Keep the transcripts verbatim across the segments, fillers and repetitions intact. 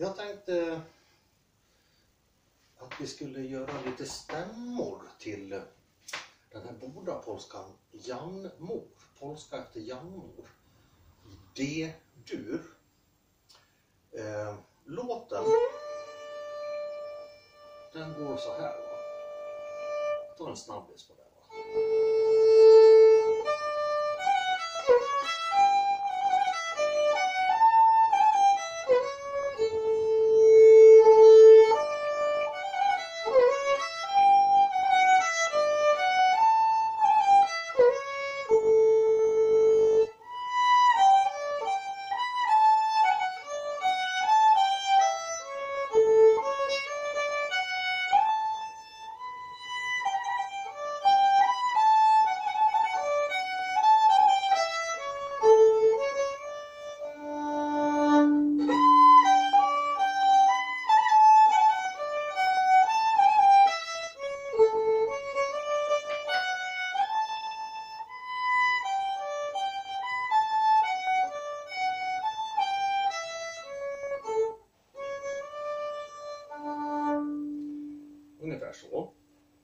Jag tänkte att vi skulle göra lite stämmor till den här bodapolskan Janmor. Polska efter Janmor. D-dur. Eh, låten, den går så här, va. Jag tar en snabbis på det, va. Ungefär så.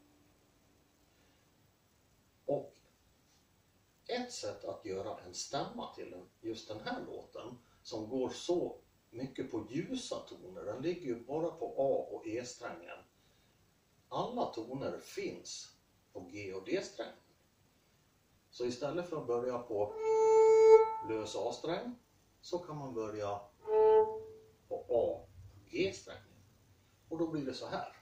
Och ett sätt att göra en stämma till just den här låten som går så mycket på ljusa toner, den ligger ju bara på A och E-strängen. Alla toner finns på G och D-strängen. Så istället för att börja på lös A-sträng så kan man börja på A och G-strängen. Och då blir det så här.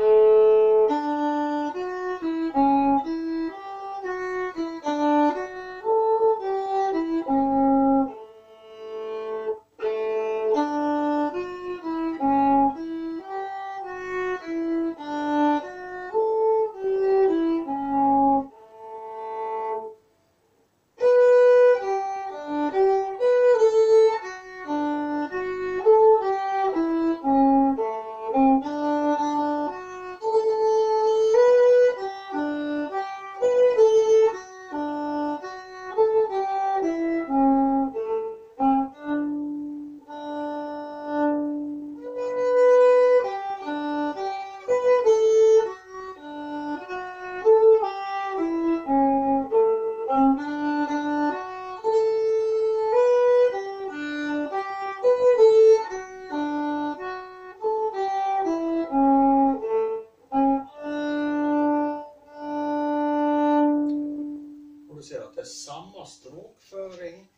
Du ser att det är samma stråkföring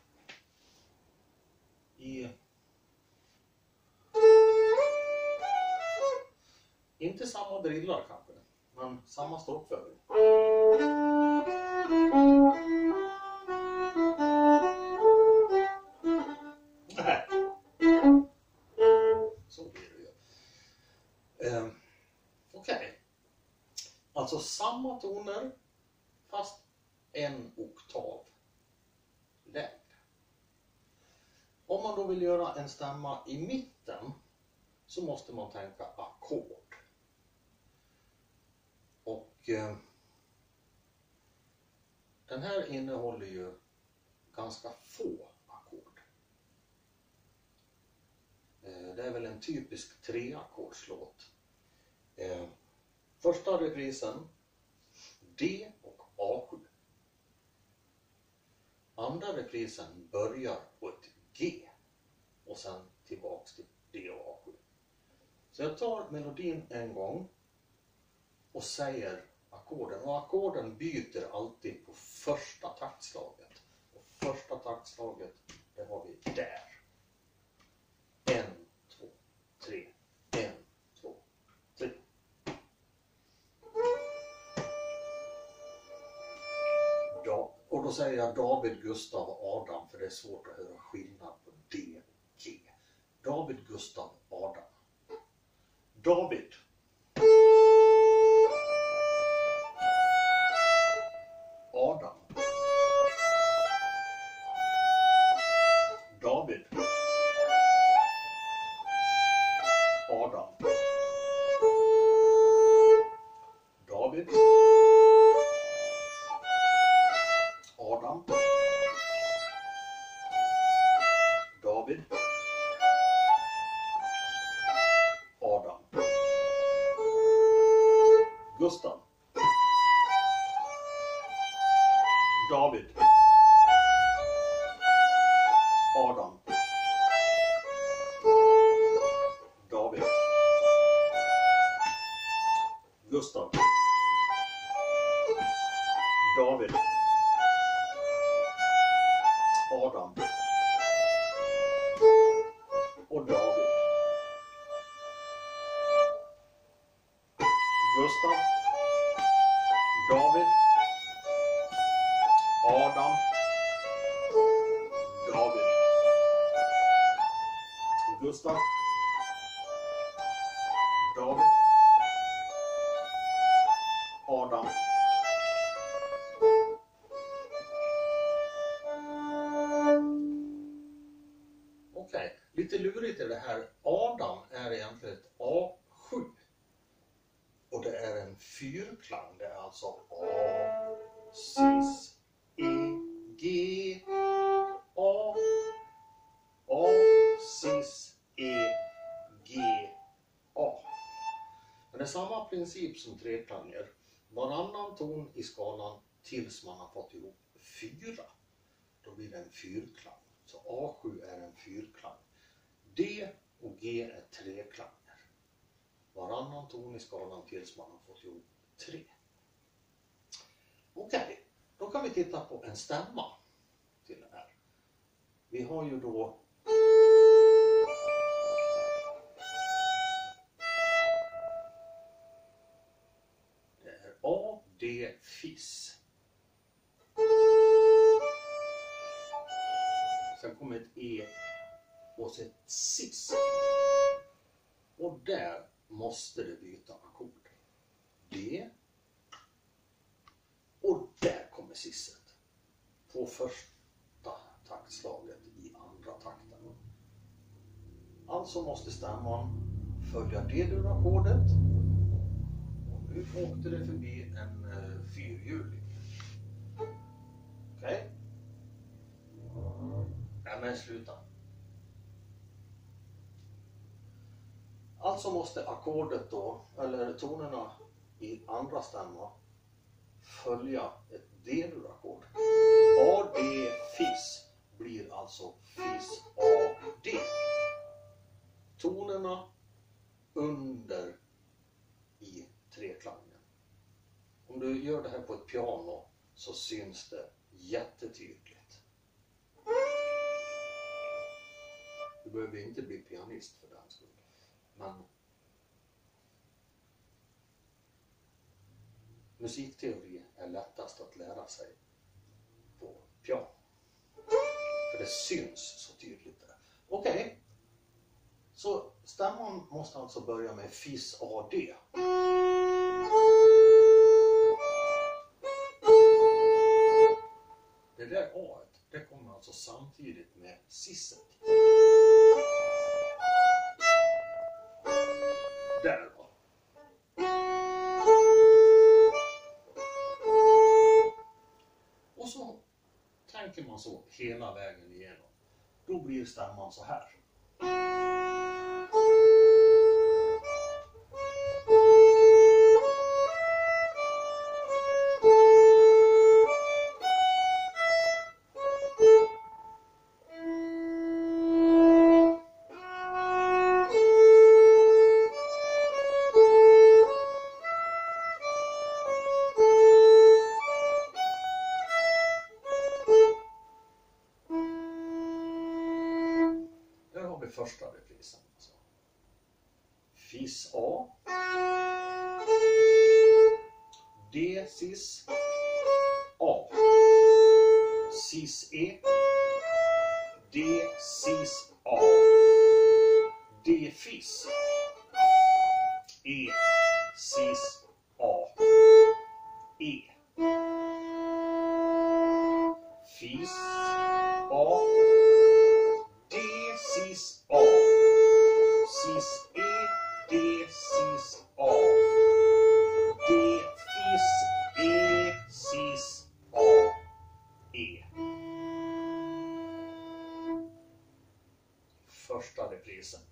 i, inte samma drillar kanske, men samma stråkföring. Nej. Så blir det ju. Eh, Okej. Okay. Alltså samma toner fast en oktav lägre. Om man då vill göra en stämma i mitten så måste man tänka ackord. Och eh, den här innehåller ju ganska få ackord. Eh, det är väl en typisk treackordslåt. Eh, första reprisen D och A sju. Andra reprisen börjar på ett G och sen tillbaks till D och A sju. Så jag tar melodin en gång och säger ackorden. Och ackorden byter alltid på första taktslaget. Och första taktslaget, det har vi där. En, två, tre. En, två, tre. Ja. Och då säger jag David, Gustav och Adam, för det är svårt att höra skillnad på D och G. David, Gustav, Adam. David. Adam. David. Adam. David. Adam. David. David. Adam. David. Gustav. David. Adam. Och David. Gustav. David. Adam. David. Gustav. David. Adam. Okej, lite lurigt är det här. Adam är egentligen ett A sju. Och det är en fyrklang. Det är alltså A, cis, E, G, A, A, cis, E, G, A. Men det är samma princip som treklanger. Varannan ton i skalan tills man har fått ihop fyra. Då blir det en fyrklang. Så A sju är en fyrklang. D och G är treklanger. Varannan ton i skalan tills man har fått ihop tre. Okej, då kan vi titta på en stämma till det här. Vi har ju då det är A, D, fis. Sen kommer ett E och så ett cis. Och där måste det byta ackord. D. Och där kommer sisset. På första taktslaget i andra takten. Alltså måste stämman följa D-dur-ackordet. Och nu åkte det förbi en uh, fyrhjuling. Okej? Okay. Ja, men sluta. Alltså måste ackordet då, eller tonerna i andra stämma, följa ett D-dur-ackord. A, D, fis blir alltså fis, A, D. Tonerna under i treklangen. Om du gör det här på ett piano så syns det jättetydligt. Du behöver inte bli pianist för den skull. Men musikteori är lättast att lära sig på piano. För det syns så tydligt där. Okej. Okay. Så stämman måste alltså börja med fis, A, D. Det där A, det kommer alltså samtidigt med sisset. Där då. Och så tänker man så hela vägen igenom. Då blir stämman så här. Första reprisen. Alltså. Fis A. D, cis. A. Cis E. D, cis A. D, fis. E, cis A. E. Fis A. D, cis A. Cis E, D, cis A. D, fis E, cis A. E. Första reprisen.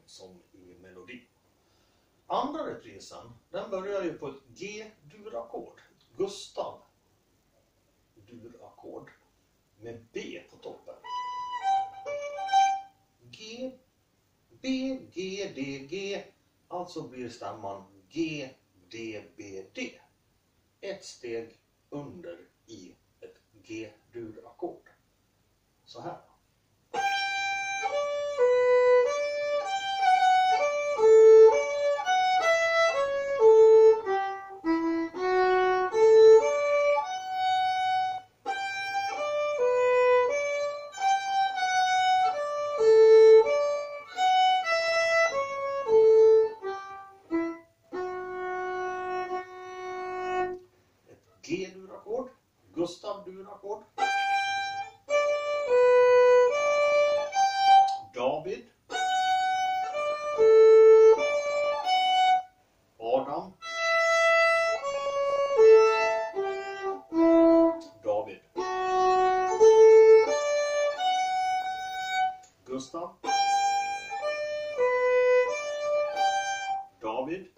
som i melodin. Andra reprisen, den börjar ju på ett G-dur-ackord. Gustav dur-ackord med B på toppen. G, B, G, D, G. Alltså blir stämman G, D, B, D. Ett steg under i ett G-dur-ackord. Så här. G-dur-ackord, Gustav dur-ackord, David, Adam, David, Gustav, David,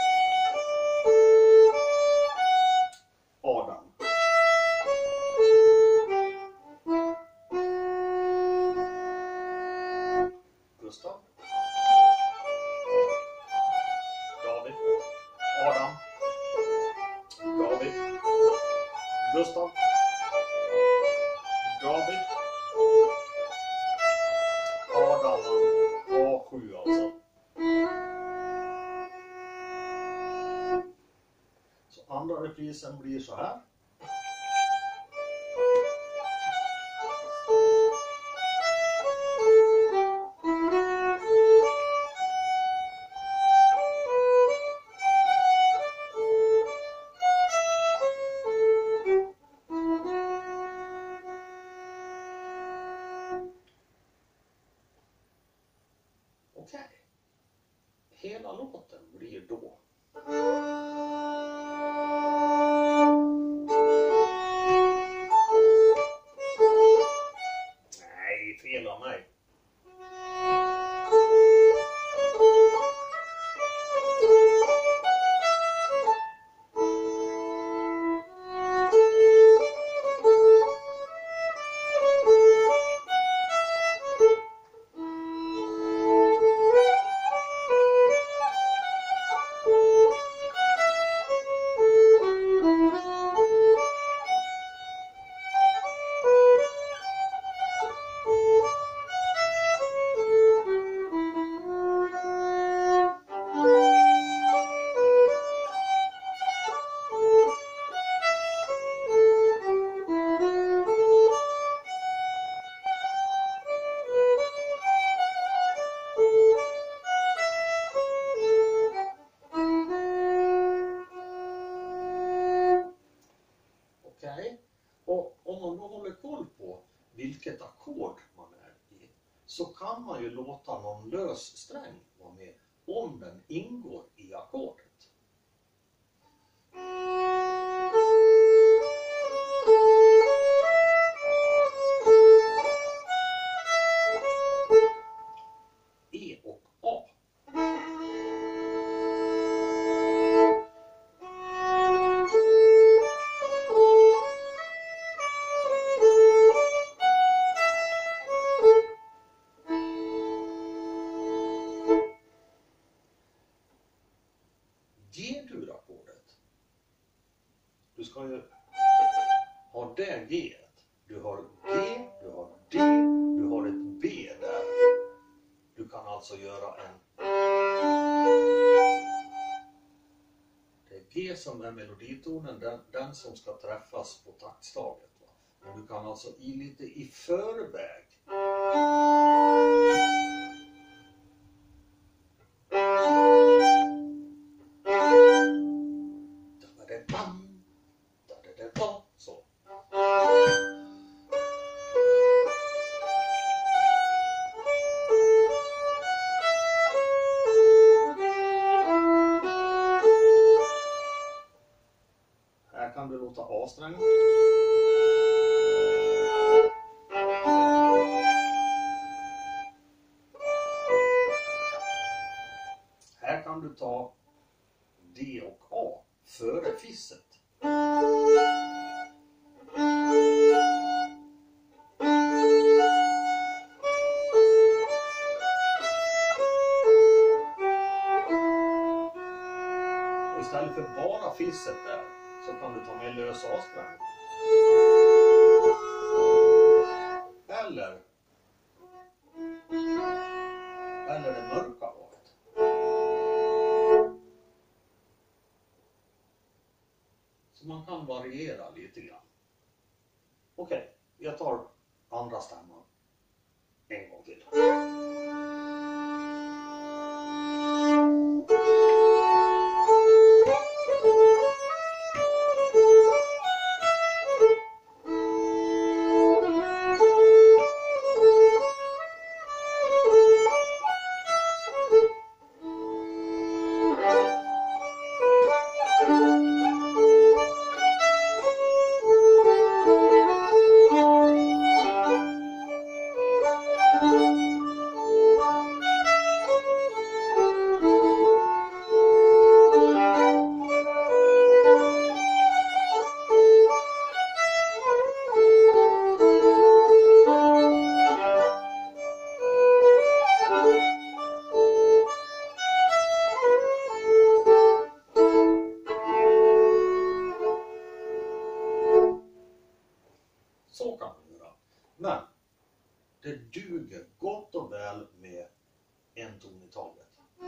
Adam. Gustav, David, Adam, David, Gustav, David, Adam, A sju alltså. Så andra reprisen blir så här. Okej. Hela låten blir då. Nej, fel av mig. Och om man då håller koll på vilket ackord man är i, så kan man ju låta någon lös sträng vara med om den ingår i ackordet. E och A. G-dur-ackordet. Du ska ju ha det G. Du har G, du har D, du har ett B där. Du kan alltså göra en... Det är G som är meloditonen, den, den som ska träffas på taktslaget. Va? Men du kan alltså i lite i förväg så. Här kan du låta A-sträng. du ta D och A före fisset. Och istället för bara fisset där så kan du ta med lös A-sträng. Eller eller det mörka varet. Så man kan variera lite grann. Okej, okay, jag tar andra stämman en gång till. Så kan man göra. Men det duger gott och väl med en ton i taget.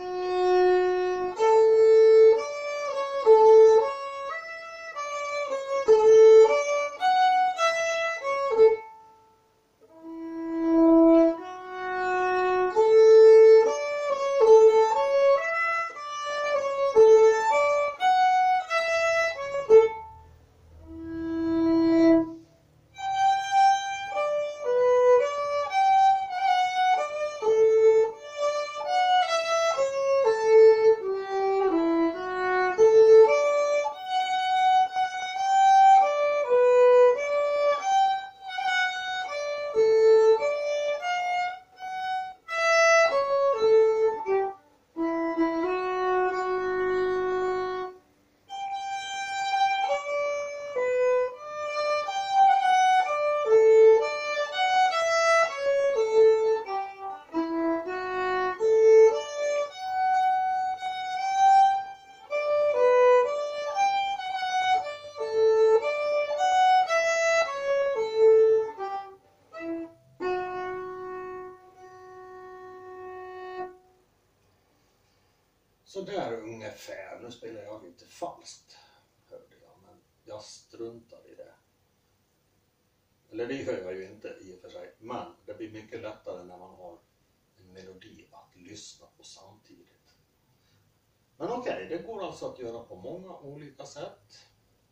Så där ungefär. Nu spelar jag lite falskt, hörde jag, men jag struntar i det. Eller det gör jag ju inte i och för sig, men det blir mycket lättare när man har en melodi att lyssna på samtidigt. Men okej, okay, det går alltså att göra på många olika sätt.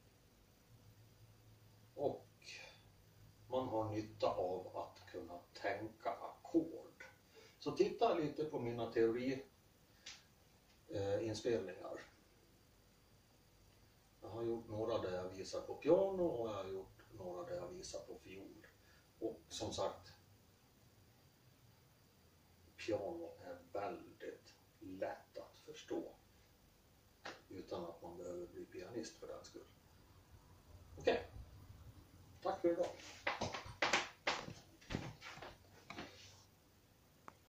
Och man har nytta av att kunna tänka ackord. Så titta lite på mina teori Eh, inspelningar. Jag har gjort några där jag visar på piano och jag har gjort några där jag visar på fiol. Och som sagt, piano är väldigt lätt att förstå utan att man behöver bli pianist för den skull. Okej, okay. Tack för idag.